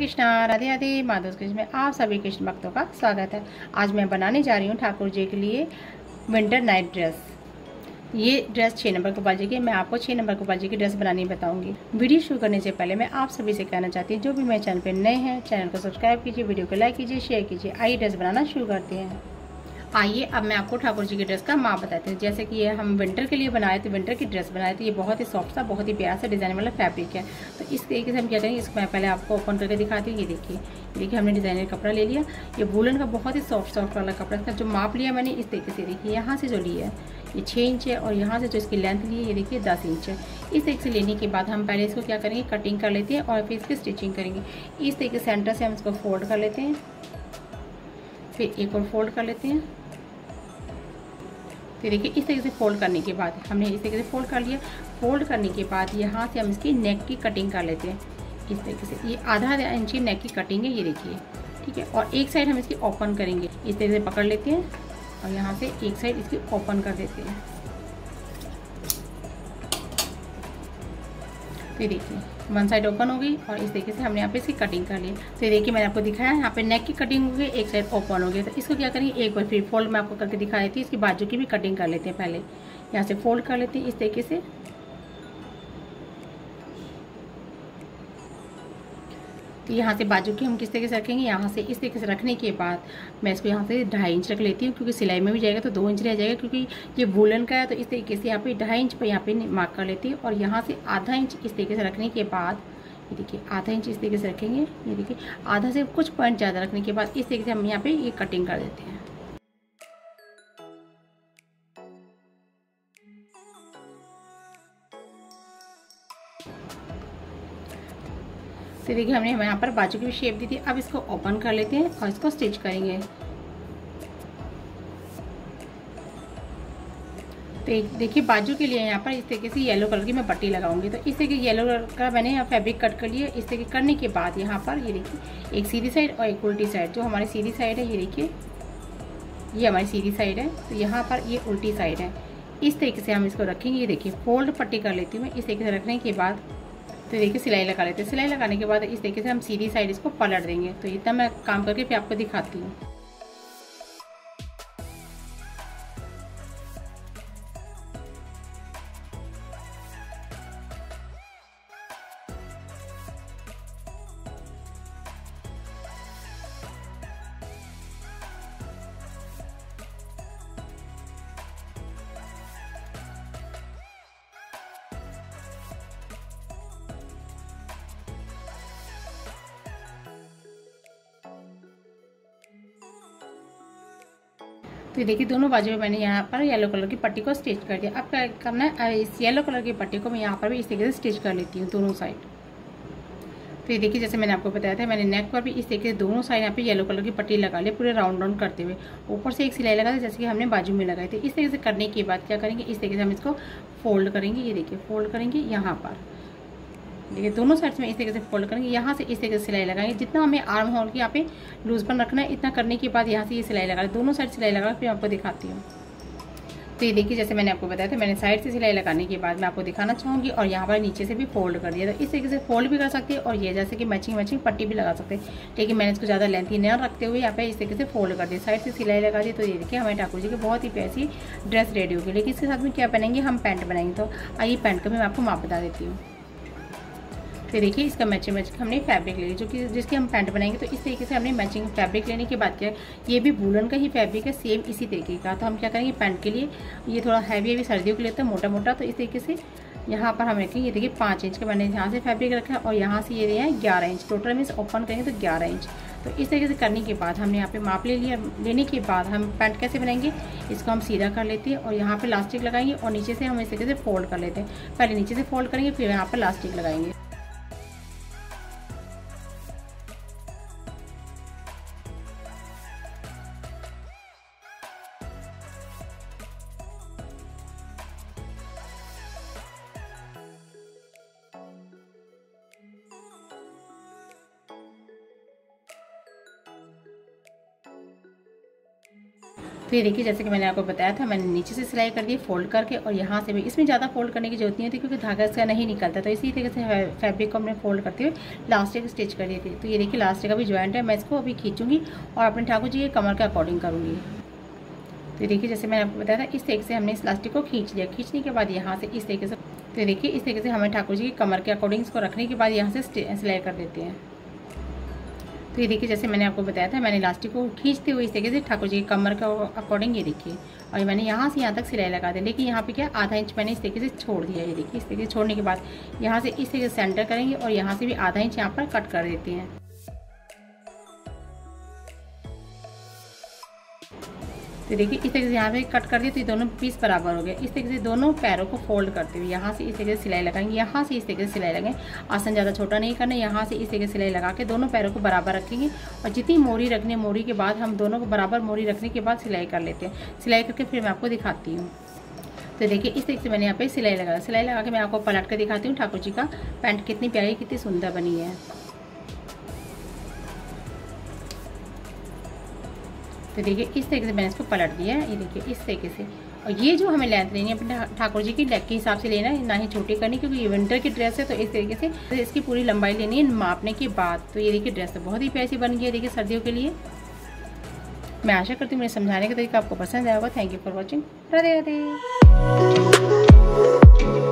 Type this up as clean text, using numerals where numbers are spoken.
कृष्णा, राधे राधे। माधव कृष्ण में आप सभी कृष्ण भक्तों का स्वागत है। आज मैं बनाने जा रही हूँ ठाकुर जी के लिए विंटर नाइट ड्रेस। ये ड्रेस 6 नंबर गोपाल जी की। मैं आपको 6 नंबर गोपाल जी की ड्रेस बनानी बताऊंगी। वीडियो शुरू करने से पहले मैं आप सभी से कहना चाहती हूँ, जो भी मेरे चैनल पर नए हैं, चैनल को सब्सक्राइब कीजिए, वीडियो को लाइक कीजिए, शेयर कीजिए। आइए ड्रेस बनाना शुरू करते हैं। आइए अब मैं आपको ठाकुर जी की ड्रेस का माप बताती हूँ। जैसे कि ये हम विंटर के लिए बनाए थे, विंटर की ड्रेस बनाए थे। ये बहुत ही सॉफ्ट सा, बहुत ही प्यारा सा डिजाइन वाला फैब्रिक है। तो इस तरीके से हम क्या करेंगे, इसको मैं पहले आपको ओपन करके दिखाती हूँ। ये देखिए हमने डिजाइनर कपड़ा ले लिया। ये वूलन का बहुत ही सॉफ्ट वाला कपड़ा। इसका जो माप लिया मैंने इस तरीके से, देखिए यहाँ से जो लिया है ये 6 इंच है, और यहाँ से जो इसकी लेंथ ली है ये देखिए 10 इंच है। इस तरीके से लेने के बाद हम पहले इसको क्या करेंगे, कटिंग कर लेते हैं और फिर इसकी स्टिचिंग करेंगे। इस तरीके से सेंटर से हम इसको फोल्ड कर लेते हैं, फिर एक और फोल्ड कर लेते हैं। तो देखिए इस तरीके से फोल्ड करने के बाद हमने इस तरीके से फोल्ड कर लिया। फोल्ड करने के बाद यहाँ से हम इसकी नेक की कटिंग कर लेते हैं। इस तरीके से ये आधा इंच की नेक की कटिंग है, ये देखिए, ठीक है। और एक साइड हम इसकी ओपन करेंगे। इस तरीके से पकड़ लेते हैं और यहाँ से एक साइड इसकी ओपन कर देते हैं। तो देखिए वन साइड ओपन हो गई और इस तरीके से हमने यहाँ पे इसकी कटिंग कर ली। तो देखिए मैंने आपको दिखाया, यहाँ पे नेक की कटिंग हो गई, एक साइड ओपन हो गया। तो इसको क्या करेंगे, एक बार फिर फोल्ड मैं आपको करके दिखा देती हूँ। इसकी बाजू की भी कटिंग कर लेते हैं। पहले यहाँ से फोल्ड कर लेते हैं इस तरीके से। तो यहाँ से बाजू की हम किस तरीके से रखेंगे, यहाँ से इस तरीके से रखने के बाद मैं इसको यहाँ से 2.5 इंच रख लेती हूँ, क्योंकि सिलाई में भी जाएगा तो 2 इंच रह जाएगा, क्योंकि ये वूलन का है। तो इस तरीके से यहाँ पे 2.5 इंच पर यहाँ पे मार्क कर लेती हूँ। और यहाँ से आधा इंच इस तरीके से रखने के बाद ये देखिए आधा इंच इस तरीके से रखेंगे। ये देखिए आधा से कुछ पॉइंट ज़्यादा रखने के बाद इस तरीके से हम यहाँ पे ये कटिंग कर देते हैं। तो देखिए हमने यहाँ पर बाजू की भी शेप दी थी। अब इसको ओपन कर लेते हैं और इसको स्टिच करेंगे। तो देखिए बाजू के लिए यहाँ पर इस तरीके से येलो कलर की मैं पट्टी लगाऊंगी। तो इस तरीके येलो कलर का मैंने यहाँ फैब्रिक कट कर लिया। इस तरीके करने के बाद यहाँ पर ये देखिए एक सीधी साइड और एक उल्टी साइड। जो हमारी सीधी साइड है ये देखिए, ये हमारी सीधी साइड है। तो यहाँ पर ये उल्टी साइड है। इस तरीके से हम इसको रखेंगे। ये देखिए फोल्ड पट्टी कर लेती हूँ मैं। इस तरीके से रखने के बाद तो देखिए सिलाई लगा लेते हैं। सिलाई लगाने के बाद इस तरीके से हम सीधी साइड इसको पलट देंगे। तो इतना मैं काम करके फिर आपको दिखाती हूँ। तो देखिए दोनों बाजू में मैंने यहाँ पर येलो कलर की पट्टी को स्टिच कर दिया। अब क्या करना है, इस येलो कलर की पट्टी को मैं यहाँ पर भी इस तरीके से स्टिच कर लेती हूँ दोनों साइड। तो ये देखिए जैसे मैंने आपको बताया था, मैंने नेक पर भी इस तरीके से दोनों साइड यहाँ पे येलो कलर की पट्टी लगा ली, पूरे राउंड करते हुए। ऊपर से एक सिलाई लगा दी जैसे कि हमने बाजू में लगाई थी। इस तरीके से करने के बाद क्या करेंगे, इस तरीके से हम इसको फोल्ड करेंगे। ये देखिए फोल्ड करेंगे यहाँ पर, देखिए दोनों साइड में इस तरीके से फोल्ड करेंगे। यहाँ से इस तरीके से सिलाई लगाएंगे। जितना हमें आर्म होल की यहाँ पे लूजपन रखना है, इतना करने के बाद यहाँ से ये सिलाई लगा, दोनों साइड सिलाई लगा फिर आपको दिखाती हूँ। तो ये देखिए जैसे मैंने आपको बताया था, मैंने साइड से सिलाई लगाने के बाद मैं आपको दिखाना चाहूँगी। और यहाँ पर नीचे से भी फोल्ड कर दिया। तो इस तरीके से फोल्ड भी कर सकते हैं और ये जैसे कि मैचिंग पट्टी भी लगा सकते हैं। लेकिन मैंने इसको ज़्यादा लेंथी न रखते हुए यहाँ पे इस तरीके से फोल्ड कर दिया, साइड से सिलाई लगा दी। तो ये देखिए हमारे ठाकुर जी की बहुत ही प्यारी ड्रेस रेडी होगी। लेकिन इसके साथ में क्या पहनेंगे, हम पैंट बनाएंगे। तो आइए पैंट का भी मैं आपको माप बता देती हूँ। तो देखिए इसका मैचिंग हमने फैब्रिक ले ली, जो कि जिसकी हम पैंट बनाएंगे। तो इस तरीके से हमने मैचिंग फैब्रिक लेने के बाद क्या, ये भी वूलन का ही फैब्रिक है, सेम इसी तरीके का। तो हम क्या करेंगे पैंट के लिए, ये थोड़ा हैवी सर्दियों के लिए होता है, मोटा मोटा। तो इस तरीके से यहाँ पर हम रखेंगे। ये देखिए 5 इंच का मैंने यहाँ से फैब्रिक रखा है और यहाँ से ये दिया है 11 इंच। टोटल मीन्स ओपन करेंगे तो 11 इंच। तो इस तरीके से करने के बाद हमने यहाँ पे माप ले लिया। लेने के बाद हम पैंट कैसे बनाएंगे, इसको हम सीधा कर लेते हैं और यहाँ पे लास्टिक लगाएंगे और नीचे से हम इस तरीके से फोल्ड कर लेते हैं। पहले नीचे से फोल्ड करेंगे, फिर यहाँ पर लास्टिक लगाएंगे। तो ये देखिए जैसे कि मैंने आपको बताया था, मैंने नीचे से सिलाई कर दी फोल्ड करके, और यहाँ से भी इसमें ज़्यादा फोल्ड करने की जरूरत नहीं होती क्योंकि धागा इसका नहीं निकलता। तो इसी तरीके से फैब्रिक को हमने फोल्ड करते हुए लास्टिक स्टिच कर दी थी। तो ये देखिए लास्टिक का भी ज्वाइंट है, मैं इसको अभी खींचूंगी और अपने ठाकुर जी के कमर के अकॉर्डिंग करूँगी। तो देखिए जैसे मैंने आपको बताया था, इस तरीके से हमने इस लास्टिक को खींच लिया। खींचने के बाद यहाँ से इस तरीके से, तो देखिए इस तरीके से हमें ठाकुर जी की कमर के अकॉर्डिंग इसको रखने के बाद यहाँ से सिलाई कर देते हैं। तो ये देखिए जैसे मैंने आपको बताया था, मैंने इलास्टिक को खींचते हुए इस तरीके से ठाकुर जी की कमर के अकॉर्डिंग ये देखिए, और मैंने यहाँ से यहाँ तक सिलाई लगा दी। लेकिन यहाँ पे क्या आधा इंच मैंने इस तरीके से छोड़ दिया। ये देखिए इस तरीके से छोड़ने के बाद यहाँ से इस तरीके से सेंटर करेंगे और यहाँ से भी आधा इंच यहाँ पर कट कर देते हैं। तो देखिए इस तरीके से यहाँ पे कट कर दिए तो ये दोनों पीस बराबर हो गए। इस तरीके से दोनों पैरों को फोल्ड करते हुए यहाँ से इस तरीके से सिलाई लगाएंगे, यहाँ से इस तरीके से सिलाई लगाएंगे। आसन ज़्यादा छोटा नहीं करना, यहाँ से इस तरीके से सिलाई लगा के दोनों पैरों को बराबर रखेंगे और जितनी मोरी रखनी है, मोरी के बाद हम दोनों को बराबर मोरी रखने के बाद सिलाई कर लेते हैं। सिलाई करके फिर मैं आपको दिखाती हूँ। तो देखिए इस तरीके से मैंने यहाँ पे सिलाई लगा के मैं आपको पलट कर दिखाती हूँ ठाकुर जी का पैंट कितनी प्यारी कितनी सुंदर बनी है। तो देखिए इस तरीके से मैंने इसको पलट दिया है। ये देखिए इस तरीके से, और ये जो हमें लेंथ लेनी है अपने ठाकुर जी की लेग के हिसाब से लेना है, ना ही छोटी करनी क्योंकि ये विंटर की ड्रेस है। तो इस तरीके से तो इसकी पूरी लंबाई लेनी है मापने के बाद। तो ये देखिए ड्रेस तो बहुत ही प्यारी बन गई है देखिए सर्दियों के लिए। मैं आशा करती हूँ मेरे समझाने का तरीका आपको पसंद आया होगा। Thank you for watching. Radhe Radhe.